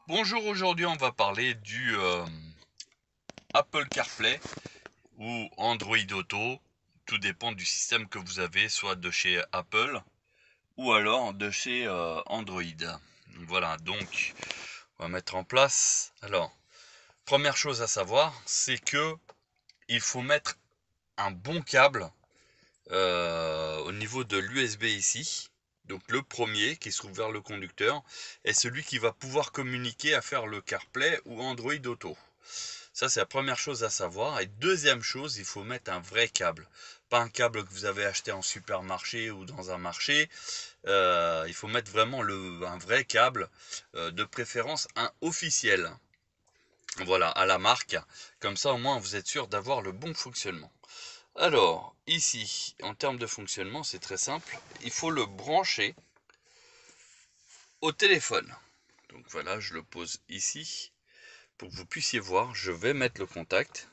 Bonjour, aujourd'hui on va parler du Apple CarPlay ou Android Auto. Tout dépend du système que vous avez, soit de chez Apple ou alors de chez Android. Voilà, donc on va mettre en place. Alors, première chose à savoir, c'est que il faut mettre un bon câble au niveau de l'USB ici. Donc le premier qui se trouve vers le conducteur est celui qui va pouvoir communiquer à faire le CarPlay ou Android Auto. Ça, c'est la première chose à savoir. Et deuxième chose, il faut mettre un vrai câble. Pas un câble que vous avez acheté en supermarché ou dans un marché. Il faut mettre vraiment un vrai câble, de préférence un officiel. Voilà, à la marque. Comme ça, au moins, vous êtes sûr d'avoir le bon fonctionnement. Alors, ici, en termes de fonctionnement, c'est très simple. Il faut le brancher au téléphone. Donc voilà, je le pose ici pour que vous puissiez voir. Je vais mettre le contact.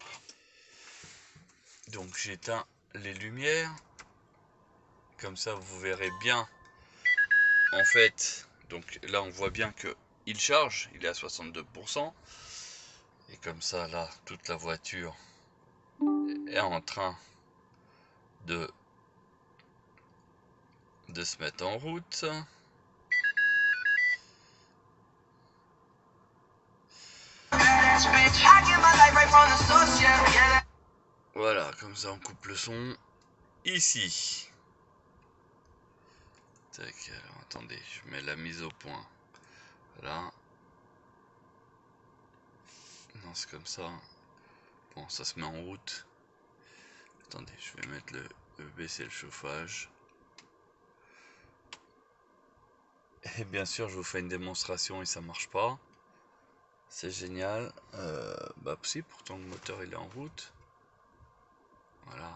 Donc j'éteins les lumières. Comme ça, vous verrez bien. En fait, donc là, on voit bien que il charge. Il est à 62%. Et comme ça, là, toute la voiture est en train de, de se mettre en route. Voilà, comme ça, on coupe le son. Ici. Tac, alors attendez, je mets la mise au point. Voilà. Non, c'est comme ça. Bon, ça se met en route. Attendez, je vais mettre baisser le chauffage. Et bien sûr, je vous fais une démonstration et ça marche pas. C'est génial. Bah si, pourtant le moteur il est en route. Voilà.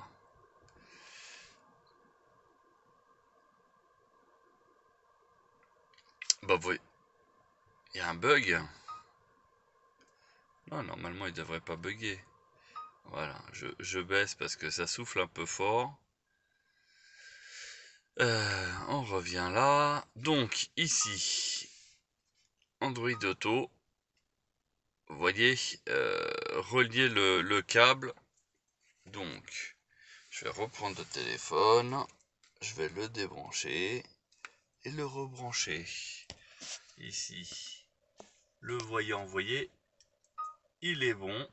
Bah vous voyez, il y a un bug. Non, normalement il devrait pas bugger. Voilà, je baisse parce que ça souffle un peu fort. On revient là. Donc ici, Android Auto. Vous voyez, relier le câble. Donc, je vais reprendre le téléphone. Je vais le débrancher et le rebrancher. Ici, le voyant, vous voyez, il est bon.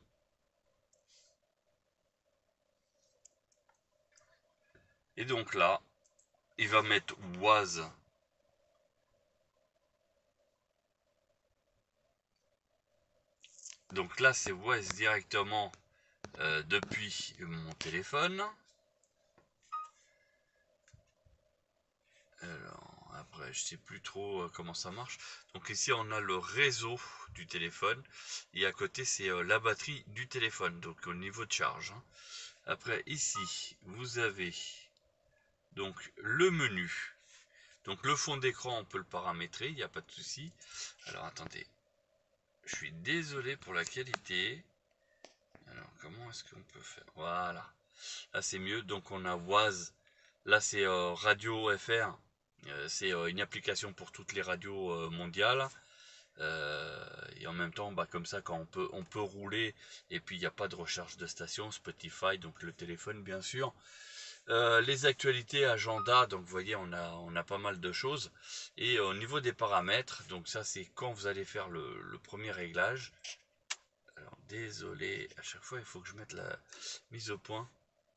Et donc là, il va mettre was. Donc là, c'est was directement depuis mon téléphone. Alors, après, je sais plus trop comment ça marche. Donc ici, on a le réseau du téléphone. Et à côté, c'est la batterie du téléphone. Donc au niveau de charge. Après, ici, vous avez donc le menu. Donc le fond d'écran, on peut le paramétrer, il n'y a pas de souci. Alors attendez, je suis désolé pour la qualité. Alors comment est-ce qu'on peut faire? Voilà, là c'est mieux. Donc on a Waz, là c'est Radio FR. C'est une application pour toutes les radios mondiales. Et en même temps, bah, comme ça, quand on peut rouler, et puis il n'y a pas de recherche de station, Spotify, donc le téléphone bien sûr. Les actualités, agenda, donc vous voyez, on a pas mal de choses. Et au niveau des paramètres, donc ça c'est quand vous allez faire le premier réglage. Alors désolé, à chaque fois il faut que je mette la mise au point.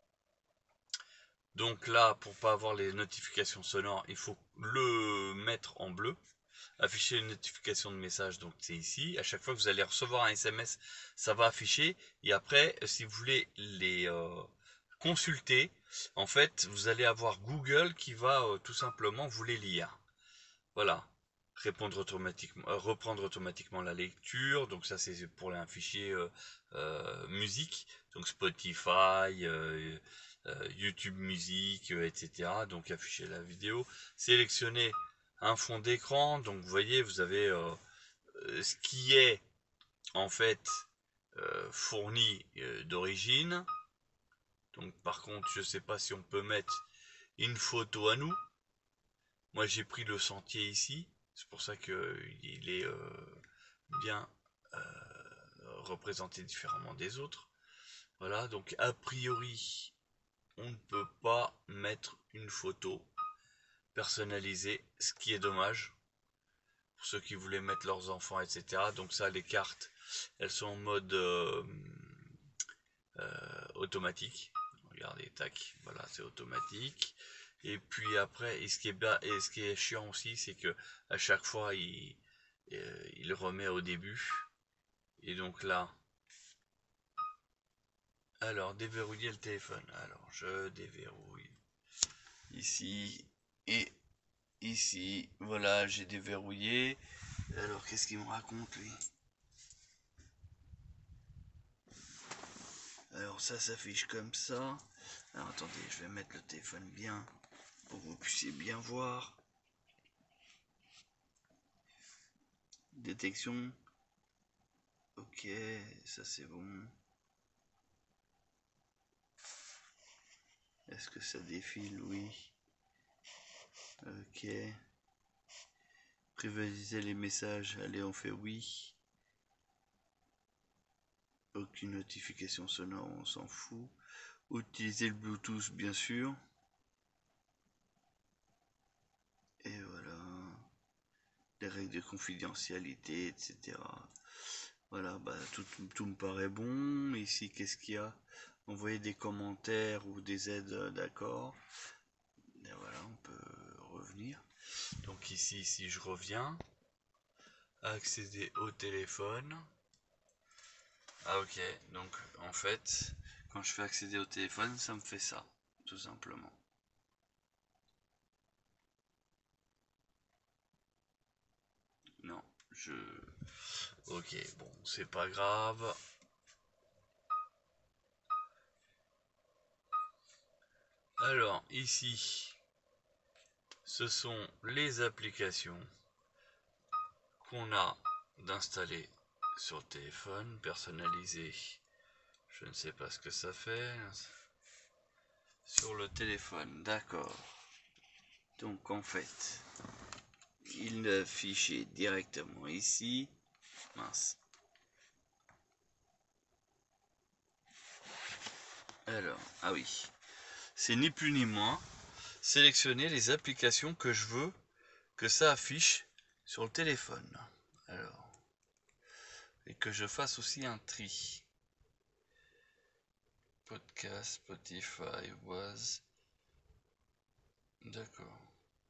Donc là, pour pas avoir les notifications sonores, il faut le mettre en bleu. Afficher une notification de message, donc c'est ici. À chaque fois que vous allez recevoir un SMS, ça va afficher. Et après, si vous voulez les consulter, en fait, vous allez avoir Google qui va tout simplement vous les lire. Voilà. Reprendre automatiquement la lecture. Donc ça, c'est pour un fichier musique. Donc Spotify, YouTube Musique, etc. Donc afficher la vidéo. Sélectionner un fond d'écran. Donc vous voyez, vous avez ce qui est en fait fourni d'origine. Donc par contre, je ne sais pas si on peut mettre une photo à nous. Moi j'ai pris le sentier ici. C'est pour ça que il est bien représentés différemment des autres. Voilà, donc a priori, on ne peut pas mettre une photo personnalisée, ce qui est dommage pour ceux qui voulaient mettre leurs enfants, etc. Donc ça, les cartes, elles sont en mode automatique. Regardez, tac, voilà, c'est automatique. Et puis après, et ce qui est chiant aussi, c'est que à chaque fois, il remet au début. Et donc là, alors déverrouiller le téléphone. Alors je déverrouille ici et ici. Voilà, j'ai déverrouillé. Alors qu'est-ce qu'il me raconte lui? Alors ça s'affiche comme ça. Alors attendez, je vais mettre le téléphone bien pour que vous puissiez bien voir. Détection. Ok, ça c'est bon. Est-ce que ça défile? Oui. Ok. Privatiser les messages. Allez, on fait oui. Aucune notification sonore, on s'en fout. Utiliser le Bluetooth, bien sûr. Et voilà. Les règles de confidentialité, etc. Voilà, bah, tout me paraît bon. Ici, qu'est-ce qu'il y a? Envoyer des commentaires ou des aides, d'accord. Et voilà, on peut revenir. Donc ici, si je reviens, accéder au téléphone. Ah ok, donc en fait, quand je fais accéder au téléphone, ça me fait ça, tout simplement. Non, je... Ok, bon, c'est pas grave. Alors, ici, ce sont les applications qu'on a d'installer sur le téléphone, personnalisées. Je ne sais pas ce que ça fait. Sur le téléphone, d'accord. Donc en fait, il affichait directement ici. Mince. Alors, ah oui. C'est ni plus ni moins sélectionner les applications que je veux que ça affiche sur le téléphone. Alors, et que je fasse aussi un tri. Podcast, Spotify, was. D'accord.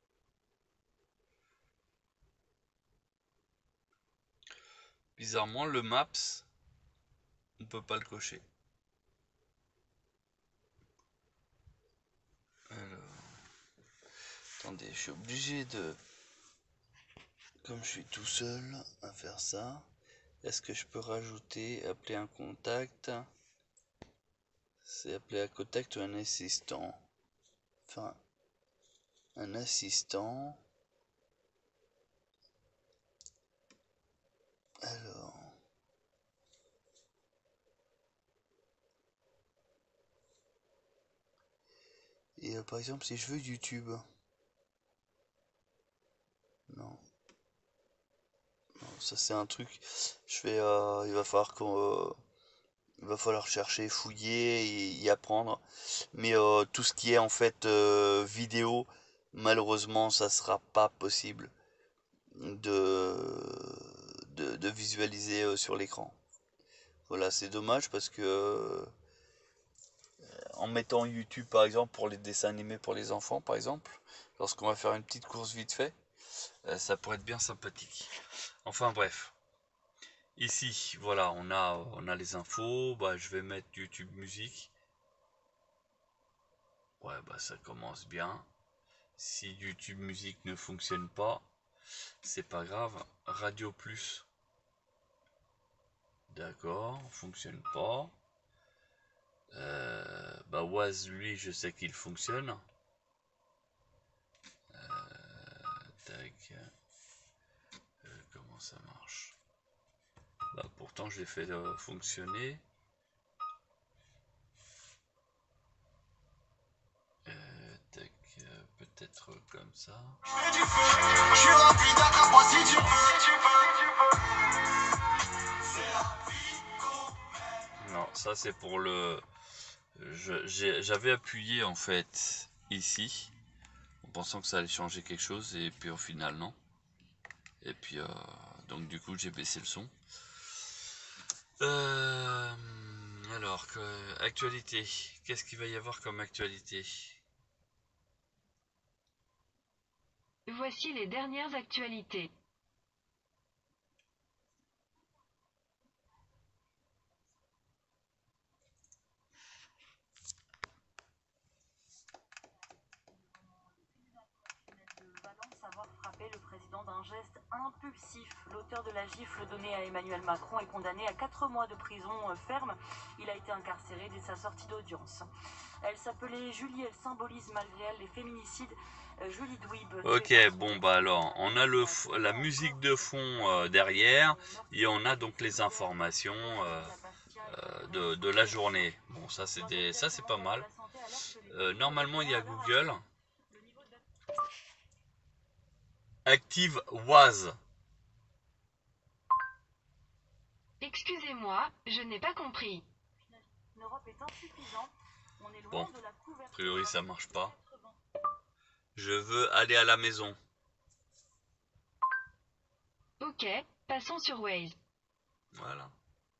Bizarrement, le Maps, on peut pas le cocher. Alors, attendez, je suis obligé de... Comme je suis tout seul à faire ça, est-ce que je peux rajouter, appeler un contact? C'est appeler un contact ou un assistant? Enfin, un assistant. Alors... Et par exemple, si je veux YouTube. Non. Non, ça c'est un truc. Je vais, il va falloir chercher, fouiller et y apprendre. Mais tout ce qui est en fait vidéo, malheureusement, ça sera pas possible de, de visualiser sur l'écran. Voilà, c'est dommage parce que en mettant YouTube par exemple pour les dessins animés pour les enfants, par exemple, lorsqu'on va faire une petite course vite fait, ça pourrait être bien sympathique. Enfin bref. Ici, voilà, on a les infos. Bah, je vais mettre YouTube Musique. Ouais, bah ça commence bien. Si YouTube Musique ne fonctionne pas, c'est pas grave. Radio Plus. D'accord, fonctionne pas. Bah Was, lui, je sais qu'il fonctionne. Tac. Comment ça marche? Bah pourtant je l'ai fait fonctionner. Tac, peut-être comme ça. Je suis rempli d'incapacité, tu peux. ça c'est pour le... J'avais appuyé en fait ici, en pensant que ça allait changer quelque chose, et puis au final non. Et puis donc du coup j'ai baissé le son. Alors, actualité, qu'est-ce qu'il va y avoir comme actualité? Voici les dernières actualités. Avoir frappé le président d'un geste impulsif. L'auteur de la gifle donnée à Emmanuel Macron est condamné à 4 mois de prison ferme. Il a été incarcéré dès sa sortie d'audience. Elle s'appelait Julie, elle symbolise malgré elle les féminicides. Julie Douib. Ok, bon bah alors, on a la musique de fond derrière, et on a donc les informations de la journée. Bon, ça c'est pas mal. Normalement il y a Google. Active was. Excusez-moi, je n'ai pas compris. Bon, a priori ça marche pas. Je veux aller à la maison. Ok, passons sur Waze. Voilà.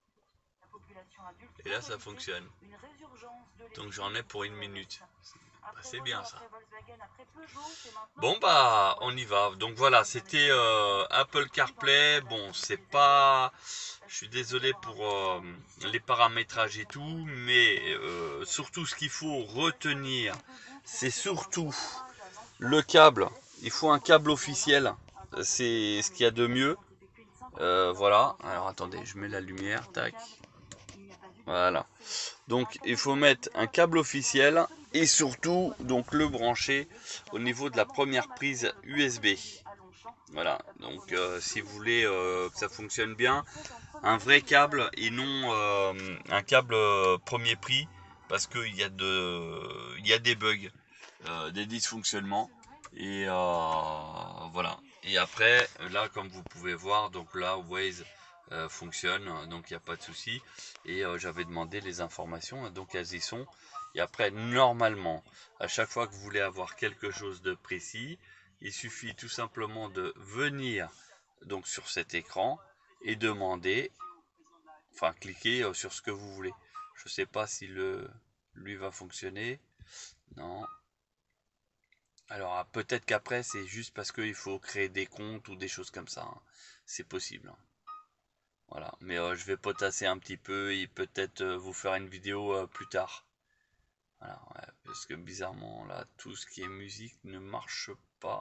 Et là ça fonctionne. Donc j'en ai pour 1 minute. C'est bien ça. Bon bah on y va. Donc voilà, c'était Apple CarPlay. Bon, c'est pas... Je suis désolé pour les paramétrages et tout, mais surtout ce qu'il faut retenir, c'est surtout le câble. Il faut un câble officiel. C'est ce qu'il y a de mieux. Voilà. Alors attendez, je mets la lumière. Tac. Voilà. Donc il faut mettre un câble officiel et surtout donc le brancher au niveau de la première prise USB. Voilà. Donc si vous voulez que ça fonctionne bien, un vrai câble et non un câble premier prix, parce qu'il y a des bugs, des dysfonctionnements, et voilà. Et après là, comme vous pouvez voir, donc là Waze fonctionne, donc il n'y a pas de souci. Et j'avais demandé les informations, donc elles y sont. Et après, normalement, à chaque fois que vous voulez avoir quelque chose de précis, il suffit tout simplement de venir donc sur cet écran et demander, enfin cliquer sur ce que vous voulez. Je sais pas si lui va fonctionner. Non. Alors peut-être qu'après c'est juste parce qu'il faut créer des comptes ou des choses comme ça, hein. C'est possible, hein. Voilà, mais je vais potasser un petit peu et peut-être vous faire une vidéo plus tard. Voilà, ouais, parce que bizarrement là, tout ce qui est musique ne marche pas.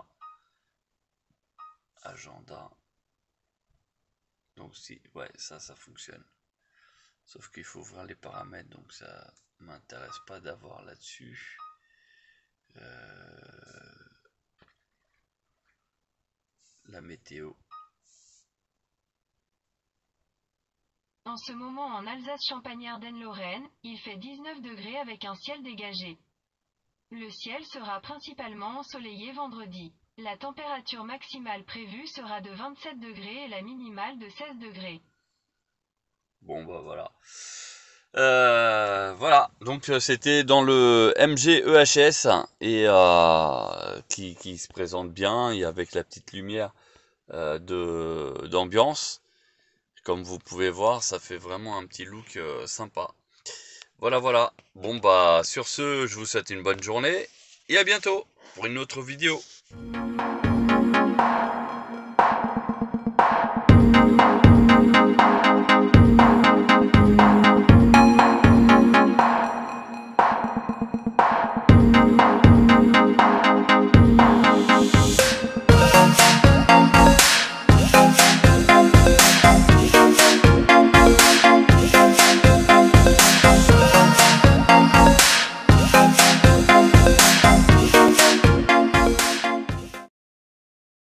Agenda. Donc si, ouais, ça fonctionne. Sauf qu'il faut ouvrir les paramètres, donc ça m'intéresse pas d'avoir là-dessus. La météo. En ce moment en Alsace-Champagne-Ardenne-Lorraine, il fait 19 degrés avec un ciel dégagé. Le ciel sera principalement ensoleillé vendredi. La température maximale prévue sera de 27 degrés et la minimale de 16 degrés. Bon bah voilà. Voilà, donc c'était dans le MG EHS et qui se présente bien, et avec la petite lumière d'ambiance. Comme vous pouvez voir, ça fait vraiment un petit look sympa. Voilà, voilà. Bon bah sur ce, je vous souhaite une bonne journée et à bientôt pour une autre vidéo.